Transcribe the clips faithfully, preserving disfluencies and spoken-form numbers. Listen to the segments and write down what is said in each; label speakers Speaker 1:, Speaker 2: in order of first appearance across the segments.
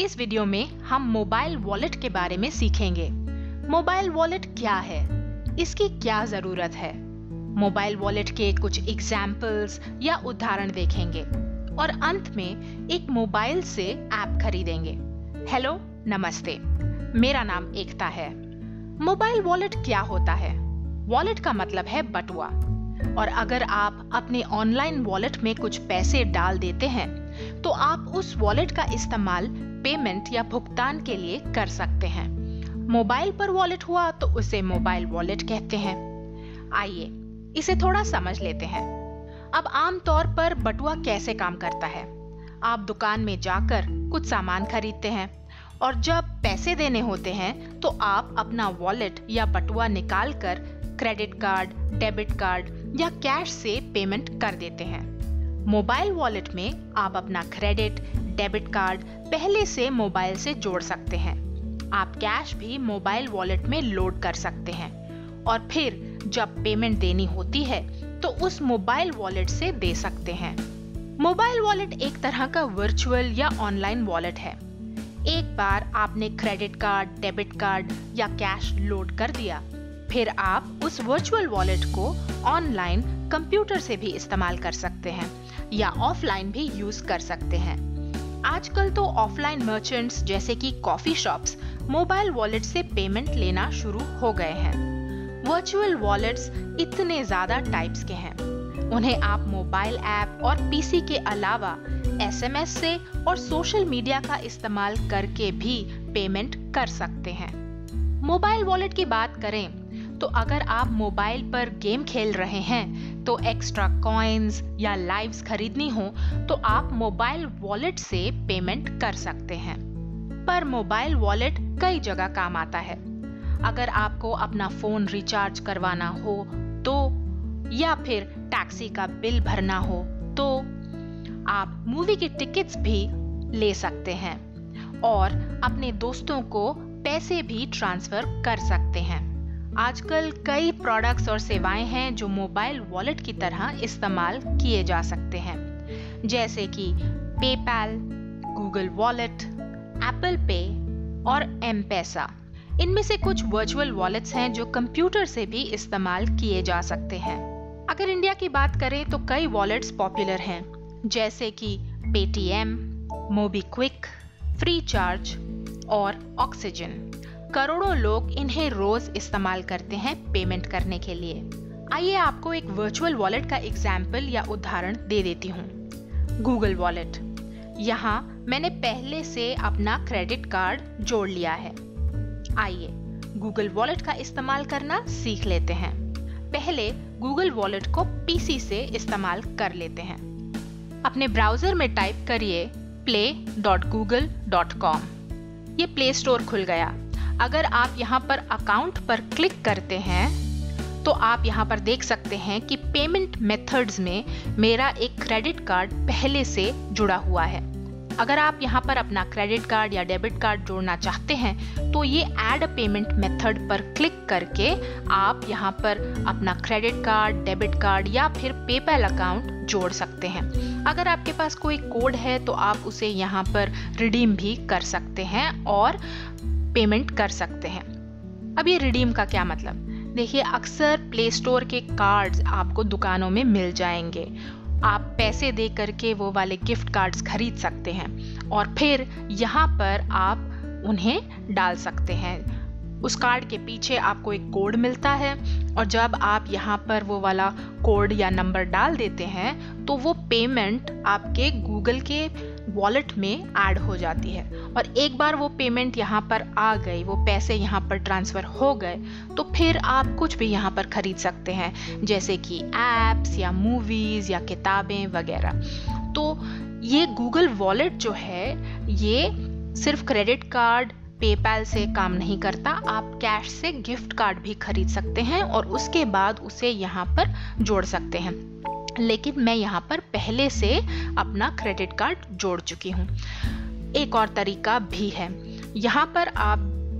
Speaker 1: इस वीडियो में हम मोबाइल वॉलेट के बारे में सीखेंगे। मोबाइल वॉलेट क्या है, इसकी क्या जरूरत है, मोबाइल वॉलेट के कुछ एग्जाम्पल्स या उदाहरण देखेंगे और अंत में एक मोबाइल से ऐप खरीदेंगे। हेलो, नमस्ते, मेरा नाम एकता है। मोबाइल वॉलेट क्या होता है? वॉलेट का मतलब है बटुआ, और अगर आप अपने ऑनलाइन वॉलेट में कुछ पैसे डाल देते हैं तो आप उस वॉलेट का इस्तेमाल पेमेंट या भुगतान के लिए कर सकते हैं। मोबाइल पर वॉलेट हुआ तो उसे मोबाइल वॉलेट कहते हैं। आइए इसे थोड़ा समझ लेते हैं। अब आम तौर पर बटुआ कैसे काम करता है? आप दुकान में जाकर कुछ सामान खरीदते हैं और जब पैसे देने होते हैं तो आप अपना वॉलेट या बटुआ निकालकर क्रेडिट कार्ड, डेबिट कार्ड या कैश से पेमेंट कर देते हैं। मोबाइल वॉलेट में आप अपना क्रेडिट, डेबिट कार्ड पहले से मोबाइल से जोड़ सकते हैं। आप कैश भी मोबाइल वॉलेट में लोड कर सकते हैं और फिर जब पेमेंट देनी होती है तो उस मोबाइल वॉलेट से दे सकते हैं। मोबाइल वॉलेट एक तरह का वर्चुअल या ऑनलाइन वॉलेट है। एक बार आपने क्रेडिट कार्ड, डेबिट कार्ड या कैश लोड कर दिया, फिर आप उस वर्चुअल वॉलेट को ऑनलाइन कंप्यूटर से भी इस्तेमाल कर सकते हैं या ऑफलाइन भी यूज कर सकते हैं। आजकल तो ऑफलाइन मर्चेंट्स जैसे कि कॉफी शॉप्स मोबाइल वॉलेट से पेमेंट लेना शुरू हो गए हैं। वर्चुअल वॉलेट्स इतने ज्यादा टाइप्स के हैं, उन्हें आप मोबाइल ऐप और पीसी के अलावा एसएमएस से और सोशल मीडिया का इस्तेमाल करके भी पेमेंट कर सकते हैं। मोबाइल वॉलेट की बात करें तो अगर आप मोबाइल पर गेम खेल रहे हैं तो एक्स्ट्रा कॉइन्स या लाइव्स खरीदनी हो तो आप मोबाइल वॉलेट से पेमेंट कर सकते हैं। पर मोबाइल वॉलेट कई जगह काम आता है। अगर आपको अपना फोन रिचार्ज करवाना हो तो, या फिर टैक्सी का बिल भरना हो तो, आप मूवी की टिकट्स भी ले सकते हैं और अपने दोस्तों को पैसे भी ट्रांसफर कर सकते हैं। आजकल कई प्रोडक्ट्स और सेवाएं हैं जो मोबाइल वॉलेट की तरह इस्तेमाल किए जा सकते हैं, जैसे कि पेपैल, गूगल वॉलेट, एप्पल पे और एम-पैसा। इनमें से कुछ वर्चुअल वॉलेट्स हैं जो कंप्यूटर से भी इस्तेमाल किए जा सकते हैं। अगर इंडिया की बात करें तो कई वॉलेट्स पॉपुलर हैं, जैसे कि पेटीएम, मोबीक्विक, फ्रीचार्ज और ऑक्सीजन। करोड़ों लोग इन्हें रोज इस्तेमाल करते हैं पेमेंट करने के लिए। आइए आपको एक वर्चुअल वॉलेट का एग्जाम्पल या उदाहरण दे देती हूँ। Google wallet. यहाँ मैंने पहले से अपना क्रेडिट कार्ड जोड़ लिया है। आइए गूगल वॉलेट का इस्तेमाल करना सीख लेते हैं। पहले गूगल वॉलेट को पीसी से इस्तेमाल कर लेते हैं। अपने ब्राउजर में टाइप करिए play dot Google dot com. ये प्ले स्टोर खुल गया। अगर आप यहाँ पर अकाउंट पर क्लिक करते हैं तो आप यहाँ पर देख सकते हैं कि पेमेंट मेथड्स में मेरा एक क्रेडिट कार्ड पहले से जुड़ा हुआ है। अगर आप यहाँ पर अपना क्रेडिट कार्ड या डेबिट कार्ड जोड़ना चाहते हैं तो ये ऐड पेमेंट मेथड पर क्लिक करके आप यहाँ पर अपना क्रेडिट कार्ड, डेबिट कार्ड या फिर पेपैल अकाउंट जोड़ सकते हैं। अगर आपके पास कोई कोड है तो आप उसे यहाँ पर रिडीम भी कर सकते हैं और पेमेंट कर सकते हैं। अब ये रिडीम का क्या मतलब? देखिए, अक्सर प्ले स्टोर के कार्ड्स आपको दुकानों में मिल जाएंगे। आप पैसे दे करके वो वाले गिफ्ट कार्ड्स खरीद सकते हैं और फिर यहाँ पर आप उन्हें डाल सकते हैं। उस कार्ड के पीछे आपको एक कोड मिलता है और जब आप यहाँ पर वो वाला कोड या नंबर डाल देते हैं तो वो पेमेंट आपके गूगल के वॉलेट में ऐड हो जाती है। और एक बार वो पेमेंट यहाँ पर आ गई, वो पैसे यहाँ पर ट्रांसफर हो गए, तो फिर आप कुछ भी यहाँ पर खरीद सकते हैं, जैसे कि एप्स या मूवीज या किताबें वगैरह। तो ये गूगल वॉलेट जो है ये सिर्फ क्रेडिट कार्ड, पेपैल से काम नहीं करता। आप कैश से गिफ्ट कार्ड भी खरीद सकते हैं और उसके बाद उसे यहाँ पर जोड़ सकते हैं। लेकिन मैं यहाँ पर पहले से अपना क्रेडिट कार्ड जोड़ चुकी हूँ। एक और तरीका भी है। यहाँ पर आप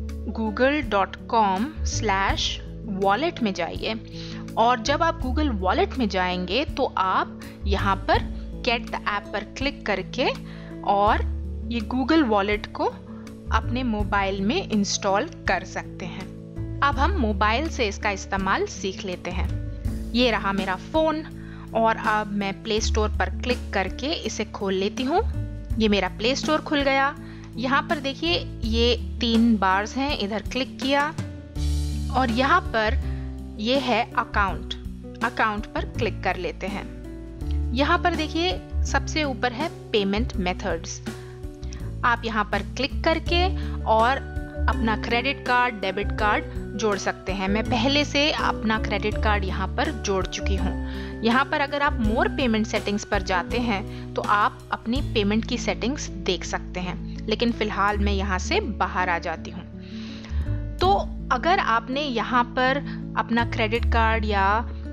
Speaker 1: Google dot com slash wallet में जाइए और जब आप गूगल वॉलेट में जाएंगे तो आप यहाँ पर गेट द ऐप पर क्लिक करके और ये गूगल वॉलेट को अपने मोबाइल में इंस्टॉल कर सकते हैं। अब हम मोबाइल से इसका इस्तेमाल सीख लेते हैं। ये रहा मेरा फ़ोन और अब मैं प्ले स्टोर पर क्लिक करके इसे खोल लेती हूँ। ये मेरा प्ले स्टोर खुल गया। यहाँ पर देखिए ये तीन बार्स हैं, इधर क्लिक किया और यहाँ पर ये है अकाउंट। अकाउंट पर क्लिक कर लेते हैं। यहाँ पर देखिए सबसे ऊपर है पेमेंट मेथड्स। आप यहाँ पर क्लिक करके और अपना क्रेडिट कार्ड, डेबिट कार्ड जोड़ सकते हैं। मैं पहले से अपना क्रेडिट कार्ड यहाँ पर जोड़ चुकी हूँ। यहाँ पर अगर आप मोर पेमेंट सेटिंग्स पर जाते हैं तो आप अपनी पेमेंट की सेटिंग्स देख सकते हैं, लेकिन फिलहाल मैं यहाँ से बाहर आ जाती हूँ। तो अगर आपने यहाँ पर अपना क्रेडिट कार्ड या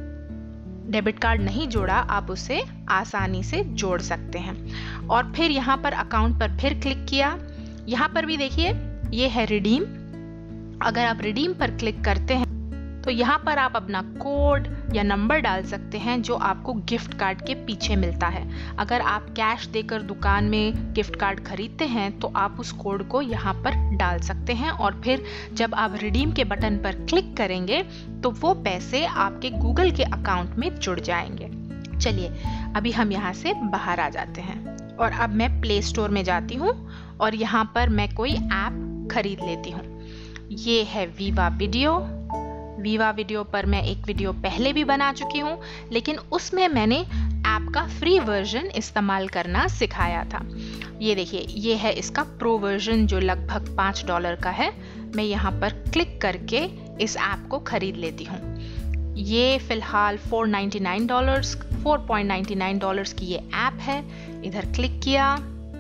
Speaker 1: डेबिट कार्ड नहीं जोड़ा, आप उसे आसानी से जोड़ सकते हैं। और फिर यहाँ पर अकाउंट पर फिर क्लिक किया। यहाँ पर भी देखिए ये है रिडीम। अगर आप रिडीम पर क्लिक करते हैं तो यहाँ पर आप अपना कोड या नंबर डाल सकते हैं जो आपको गिफ्ट कार्ड के पीछे मिलता है। अगर आप कैश देकर दुकान में गिफ्ट कार्ड खरीदते हैं तो आप उस कोड को यहाँ पर डाल सकते हैं और फिर जब आप रिडीम के बटन पर क्लिक करेंगे तो वो पैसे आपके गूगल के अकाउंट में जुड़ जाएंगे। चलिए अभी हम यहाँ से बाहर आ जाते हैं और अब मैं प्ले स्टोर में जाती हूँ और यहाँ पर मैं कोई ऐप खरीद लेती हूँ। ये है वीवा वीडियो। वीवा वीडियो पर मैं एक वीडियो पहले भी बना चुकी हूँ, लेकिन उसमें मैंने ऐप का फ्री वर्जन इस्तेमाल करना सिखाया था। ये देखिए ये है इसका प्रो वर्जन जो लगभग पाँच डॉलर का है। मैं यहाँ पर क्लिक करके इस ऐप को खरीद लेती हूँ। ये फिलहाल four ninety nine dollars four point ninety nine dollars की ये ऐप है। इधर क्लिक किया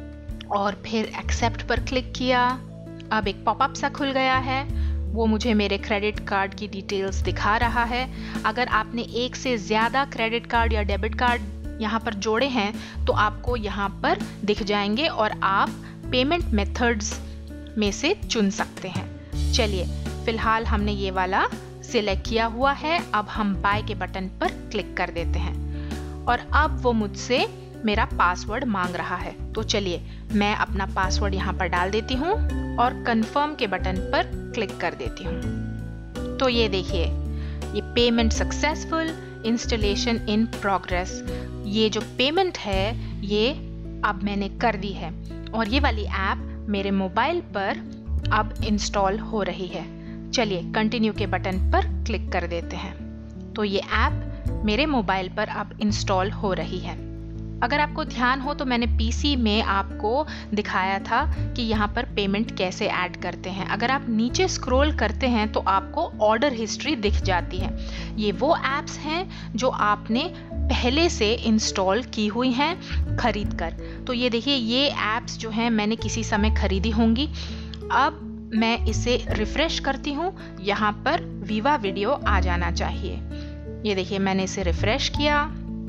Speaker 1: और फिर एक्सेप्ट पर क्लिक किया। अब एक पॉपअप सा खुल गया है, वो मुझे मेरे क्रेडिट कार्ड की डिटेल्स दिखा रहा है। अगर आपने एक से ज़्यादा क्रेडिट कार्ड या डेबिट कार्ड यहाँ पर जोड़े हैं तो आपको यहाँ पर दिख जाएंगे और आप पेमेंट मेथड्स में से चुन सकते हैं। चलिए फिलहाल हमने ये वाला सिलेक्ट किया हुआ है। अब हम बाय के बटन पर क्लिक कर देते हैं और अब वो मुझसे मेरा पासवर्ड मांग रहा है। तो चलिए मैं अपना पासवर्ड यहाँ पर डाल देती हूँ और कंफर्म के बटन पर क्लिक कर देती हूँ। तो ये देखिए ये payment successful, installation in progress. ये जो पेमेंट है ये अब मैंने कर दी है और ये वाली ऐप मेरे मोबाइल पर अब इंस्टॉल हो रही है। चलिए कंटिन्यू के बटन पर क्लिक कर देते हैं। तो ये ऐप मेरे मोबाइल पर अब इंस्टॉल हो रही है। अगर आपको ध्यान हो तो मैंने पीसी में आपको दिखाया था कि यहाँ पर पेमेंट कैसे ऐड करते हैं। अगर आप नीचे स्क्रॉल करते हैं तो आपको ऑर्डर हिस्ट्री दिख जाती है। ये वो ऐप्स हैं जो आपने पहले से इंस्टॉल की हुई हैं खरीद कर। तो ये देखिए ये ऐप्स जो हैं मैंने किसी समय खरीदी होंगी। अब मैं इसे रिफ्रेश करती हूँ। यहाँ पर वीवा वीडियो आ जाना चाहिए। ये देखिए मैंने इसे रिफ्रेश किया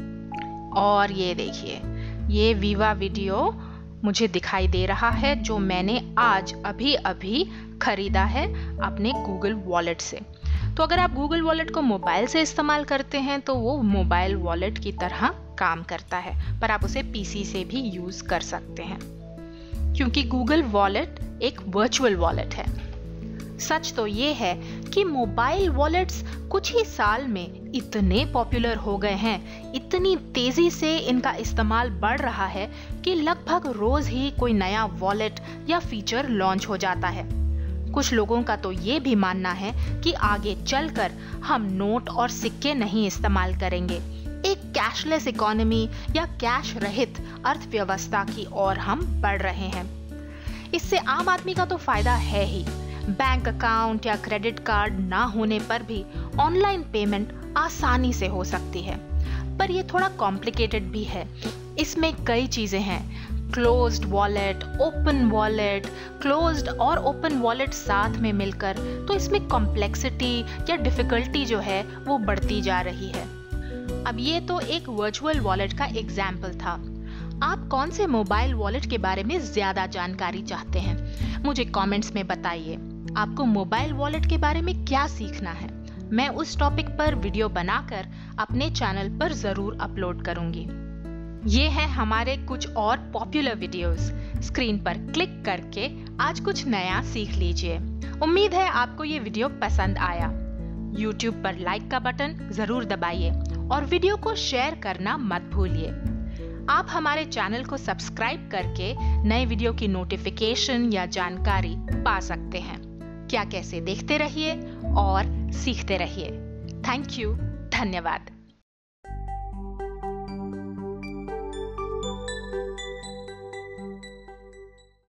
Speaker 1: और ये देखिए ये वीवा वीडियो मुझे दिखाई दे रहा है जो मैंने आज अभी अभी खरीदा है अपने गूगल वॉलेट से। तो अगर आप गूगल वॉलेट को मोबाइल से इस्तेमाल करते हैं तो वो मोबाइल वॉलेट की तरह काम करता है, पर आप उसे पीसी से भी यूज कर सकते हैं क्योंकि गूगल वॉलेट एक वर्चुअल वॉलेट है। सच तो ये है कि मोबाइल वॉलेट्स कुछ ही साल में इतने पॉपुलर हो गए हैं, इतनी तेजी से इनका इस्तेमाल बढ़ रहा है कि लगभग रोज ही कोई नया वॉलेट या फीचर लॉन्च हो जाता है। कुछ लोगों का तो ये भी मानना है कि आगे चलकर हम नोट और सिक्के नहीं इस्तेमाल करेंगे, एक कैशलेस इकोनॉमी या कैश रहित अर्थव्यवस्था की ओर हम बढ़ रहे हैं। इससे आम आदमी का तो फायदा है ही। बैंक अकाउंट या क्रेडिट कार्ड ना होने पर भी ऑनलाइन पेमेंट आसानी से हो सकती है, पर यह थोड़ा कॉम्प्लिकेटेड भी है। इसमें कई चीजें हैं, closed wallet, open wallet, closed और ओपन वॉलेट साथ में मिलकर, तो इसमें कॉम्प्लेक्सिटी या डिफिकल्टी जो है वो बढ़ती जा रही है। अब ये तो एक वर्चुअल वॉलेट का एग्जाम्पल था। आप कौन से मोबाइल वॉलेट के बारे में ज्यादा जानकारी चाहते हैं? मुझे कमेंट्स में बताइए। आपको मोबाइल वॉलेट के बारे में क्या सीखना है? मैं उस टॉपिक पर वीडियो बनाकर अपने चैनल पर जरूर अपलोड करूंगी। ये हैं हमारे कुछ और पॉपुलर वीडियोस। स्क्रीन पर क्लिक करके आज कुछ नया सीख लीजिए। उम्मीद है आपको ये वीडियो पसंद आया। यूट्यूब पर लाइक का बटन जरूर दबाइए और वीडियो को शेयर करना मत भूलिए। आप हमारे चैनल को सब्सक्राइब करके नए वीडियो की नोटिफिकेशन या जानकारी पा सकते हैं। क्या कैसे देखते रहिए और सीखते रहिए। थैंक यू, धन्यवाद।